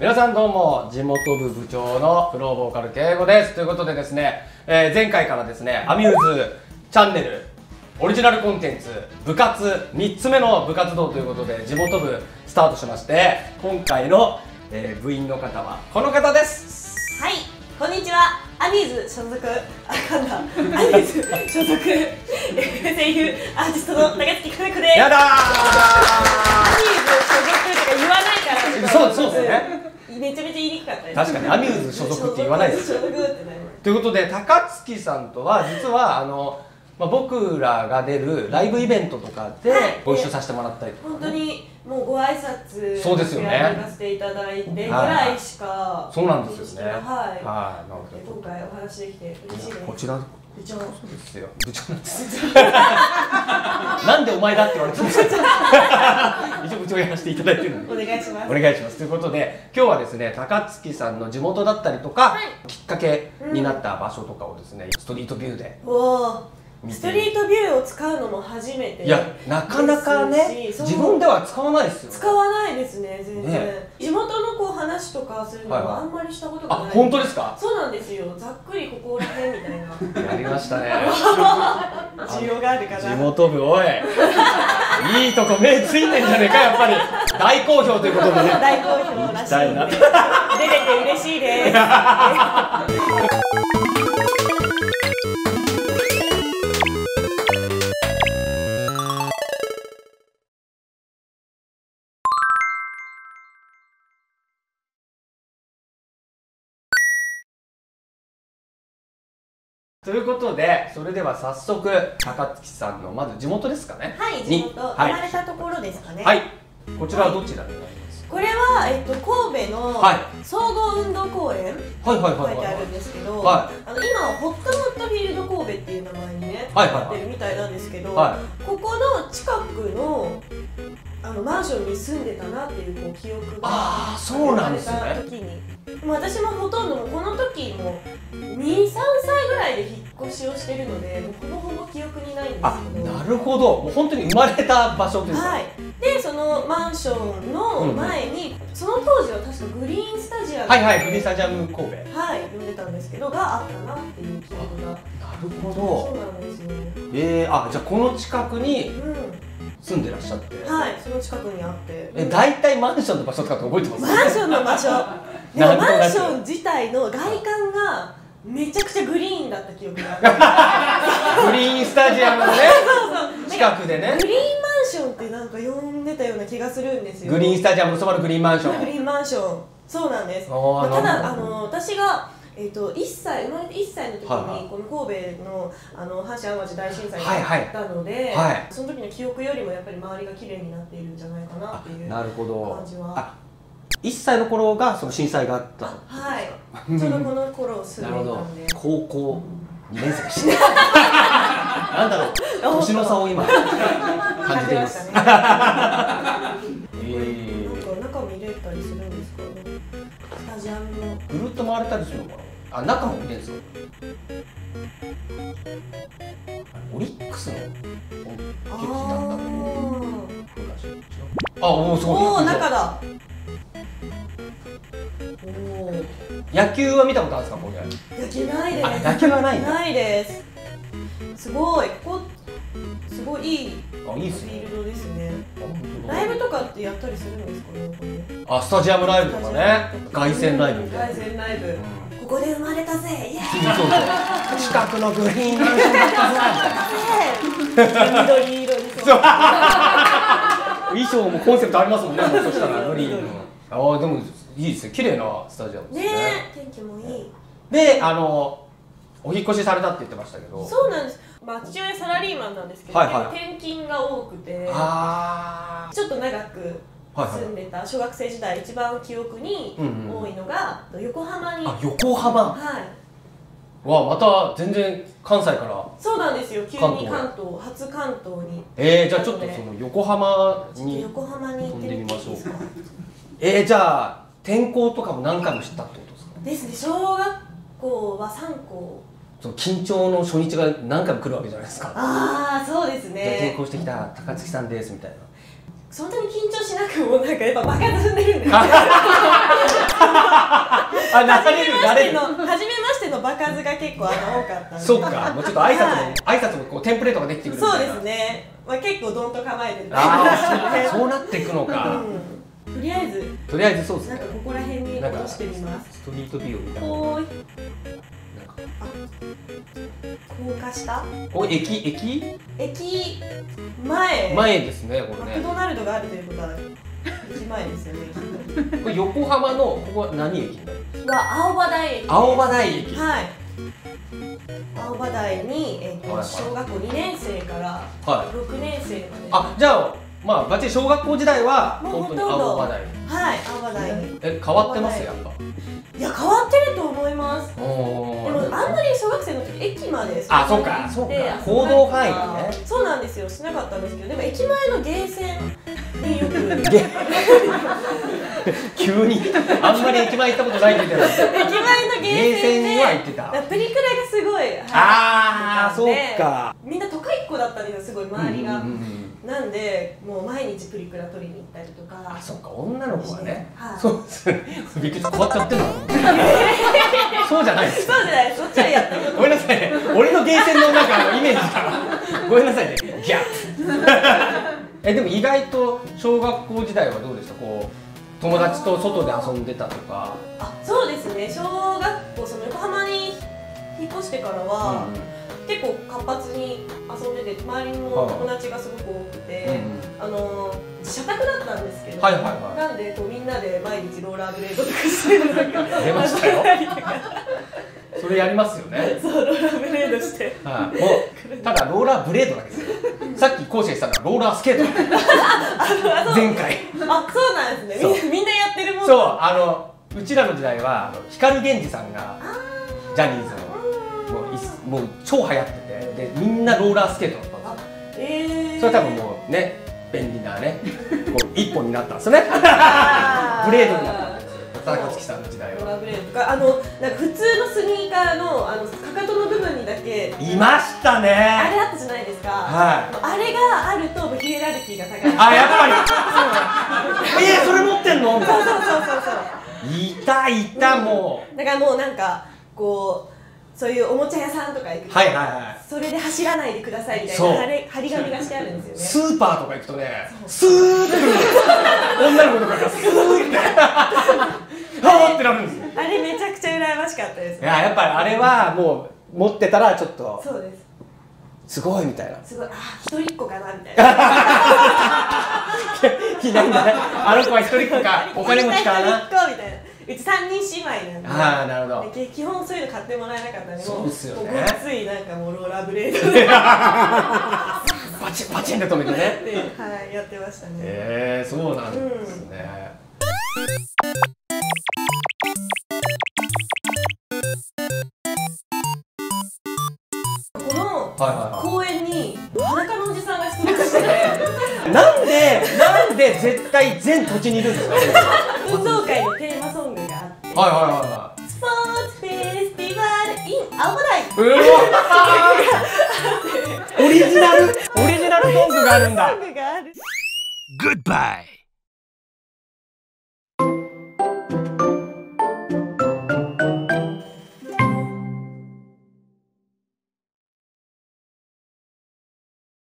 皆さんどうも、地元部部長のフローボーカル敬吾です。ということでですね、前回からですね、アミューズチャンネルオリジナルコンテンツ部活3つ目の部活動ということで地元部スタートしまして、今回の、部員の方はこの方です。 はい、こんにちは。アミューズ所属、アミューズ所属声優アーティストの高月久美子です。 やだー。 アミューズ所属とか言わないからそうですね。 めちゃめちゃ言いにくかったです。 確かにアミューズ所属って言わないですよ。ということで高月さんとは実は僕らが出るライブイベントとかでご一緒させてもらったりとか、 本当にもうご挨拶そうですよね、 やらせていただいてぐらいしか。 そうなんですよね。 はい、 なるほど。 今回お話できて嬉しいです。 こちら部長、そうですよ。部長なんです。なんでお前だって言われてるんですか。一応部長やらせていただいてるんで。 お願いします。 お願いします。ということで今日はですね、高月さんの地元だったりとか、きっかけになった場所とかをですね、ストリートビューで。 ストリートビューを使うのも初めて。 いや、なかなかね、自分では使わないですよ。 使わないですね、全然。地元のこう話とかするのはあんまりしたことがない。 あ、本当ですか。 そうなんですよ。ざっくりここら辺みたいな。 やりましたね。 需要があるかな。 地元部、おい。いいとこ目ついてんじゃねえか、やっぱり。大好評ということでね。 大好評らしいんで。出れて嬉しいです。 ということで、それでは早速高月さんのまず地元ですかね。 はい、地元、生まれたところですかね。 はい。こちらはどちらになりますか。 これは神戸の総合運動公園書いてあるんですけど、今はホットモットフィールド神戸っていう名前にねなってるみたいなんですけど、ここの近くのマンションに住んでたなっていう記憶がそうなんですね。 私もほとんどこの時も2、3歳ぐらいで引っ越しをしてるので、ほぼほぼ記憶にないんですけど。 なるほど。もう本当に生まれた場所というか。 はい。で、そのマンションの前に、その当時は確かグリーンスタジアム、 はいはい、グリーンスタジアム神戸、 はい、呼んでたんですけどがあったなっていう記憶が。 なるほど。 そうなんですよ。 じゃあこの近くに住んでらっしゃって。 はい、その近くにあって。 大体マンションの場所とかって覚えてます？ マンションの場所。でもマンション自体の外観がめちゃくちゃグリーンだった記憶がある。 グリーンスタジアムのね、近くでね。 グリーンマンションってなんか呼んでたような気がするんですよ。 グリーンスタジアムのそばのグリーンマンション。 グリーンマンション。そうなんです。ただ私が生まれて1歳の時にこの神戸の阪神・淡路大震災があったので、その時の記憶よりもやっぱり周りが綺麗になっているんじゃないかなっていう感じは。 1歳の頃がその震災があった。 はい。ちょうどこの頃住んでいたんで。 高校2年生でした。なんだろう、年の差を今感じています。なんか中見れたりするんですかね。スタジアムの。 ぐるっと回れたりするのかな。中も見れるんですか。オリックスの本拠地なんだと思う。すごい。 中だ。 野球は見たことあるんですか、これ。 野球ないです。 野球はないんだ。 ないです。すごい、ここすごいいいフィールドですね。ライブとかってやったりするんですかね。 スタジアムライブとかね、凱旋ライブみたいな。 凱旋ライブ。ここで生まれたぜ、イエーイ。 近くのグリーンマンションだったぜ。 緑色に。 衣装もコンセプトありますもんね。そしたらグリーンの。でもいいですね。綺麗なスタジアムですね。 天気もいい。 で、お引越しされたって言ってましたけど。 そうなんです。父親サラリーマンなんですけど、転勤が多くて、ちょっと長く住んでた小学生時代一番記憶に多いのが横浜に。 横浜。はい。また全然関西から。 そうなんですよ。急に関東、初関東に。 じゃあちょっとその横浜に飛んでみましょうか。じゃあ転校とかも何回も知ったってことですか？ ですね。小学校は3校。 その緊張の初日が何回も来るわけじゃないですか。 そうですね。 転校してきた高月さんですみたいな。 そんなに緊張しなくもなんかやっぱ場数踏んでるんで初めましての場数が結構多かったんで。 そっか、もうちょっと挨拶もこうテンプレートができてくるみたいな。 そうですね、まあ、結構どんと構えてる。 そうなっていくのか。 とりあえずそうですね。 なんかここら辺に落としてみます。 ストリートビューみたいな。 高架下？ 駅前ですね、これね。 マクドナルドがあるということは駅前ですよね。 これ横浜のここは何駅なの？ 青葉台駅。 青葉台駅。 はい。青葉台に小学校2年生から6年生まで。 あ、じゃあまあバッチリ小学校時代はもう本当に青葉台。 はい、青葉台に。 変わってますやっぱ。 いや、変わってると思います。でもあんまり小学生の時駅までそうか行動範囲がね。 そうなんですよ、しなかったんですけど、でも駅前のゲーセンによく急にあんまり駅前行ったことないんだけど、駅前のゲーセンには行ってた。 プリクラがすごいそうか。 みんな都会っ子だったんですよ、すごい周りが。なんでもう毎日プリクラ撮りに行ったりとか。 そうか、女の子はね。そうですね。びっくりした、変わっちゃってるの。そうじゃないです。 そうじゃないです。そっちはやったこと。 ごめんなさいね。俺のゲーセンのなんかイメージが。ごめんなさいね。ギャッ。でも意外と小学校時代はどうでした？こう友達と外で遊んでたとか。 そうですね。小学校その横浜に引っ越してからは。結構活発に遊んでて、周りにも友達がすごく多くて、社宅だったんですけど、なんでこうみんなで毎日ローラーブレードとかして出ましたよ。それやりますよね。 そう、ローラーブレードして。 もうただローラーブレードだけですよ。さっき講師がしたのはローラースケート。前回。 そうなんですね。みんなやってるもん。 そう、うちらの時代は光源氏さんがジャニーズのもう超流行ってて、でみんなローラースケートだったんですよ。それは多分もうね、便利なね、こう一本になったんですよね。ブレードになったんですよ。田中月さんの時代は。 ローラーブレードとか、なんか普通のスニーカーのかかとの部分にだけいましたね。 あれあったじゃないですか。あれがあるとヒエラルキーが高い。 やっぱり。それ持ってんの？ そう。 いたもう。 だからもうなんかこう。そういうおもちゃ屋さんとか行くと、それで走らないでくださいみたいな張り紙がしてあるんですよね。 スーパーとか行くとね、スーってくる女の子とかがスーってってなるんですよ。 あれめちゃくちゃ羨ましかったです。 やっぱりあれはもう持ってたらちょっとそうです。 すごいみたいな。 すごい、一人っ子かなみたいな。 あの子は一人っ子か、お金持ちかな。 一人っ子みたいな。うち3人姉妹なんで。 なるほど。 基本そういうの買ってもらえなかったんで、 そうですよね。 ごっついなんかもうローラーブレードでパチンパチンで止めてね。 やってましたね。 そうなんですね。 この公園に裸のおじさんが出没してて、 なんで絶対全土地にいるんですか？ 運動会のテーマソングがあって、スポーツフェスティバル in 青葉台。 オリジナルソングがあるんだ。 Goodbye.